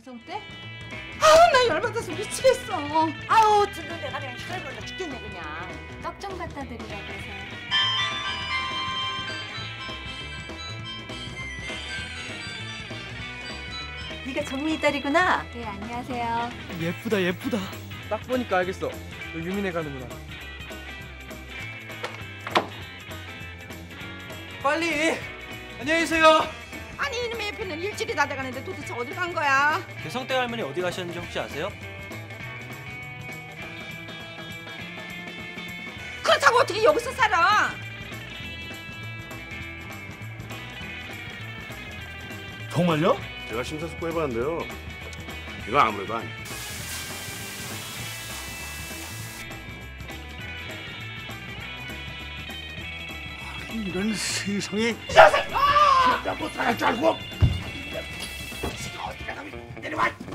개성 때? 아우 나 열받아서 미치겠어. 아우 듣는 내가 그냥 혈골라 죽겠네 그냥. 떡 좀 갖다 드리라고 해서요. 네가 정민이 딸이구나. 네, 안녕하세요. 예쁘다 예쁘다. 딱 보니까 알겠어. 너 유민회 가는구나. 빨리. 안녕히 계세요. 아니 이놈의 예표는 일주일이 다 돼가는데 도대체 어디 간 거야? 개성댁 할머니 어디 가셨는지 혹시 아세요? 그렇다고 어떻게 여기서 살아? 정말요? 제가 심사숙고해봤는데요. 이거 아무래도 아니에요. 이런 세상에 야! 못 살아 짤고 어디가 내려와.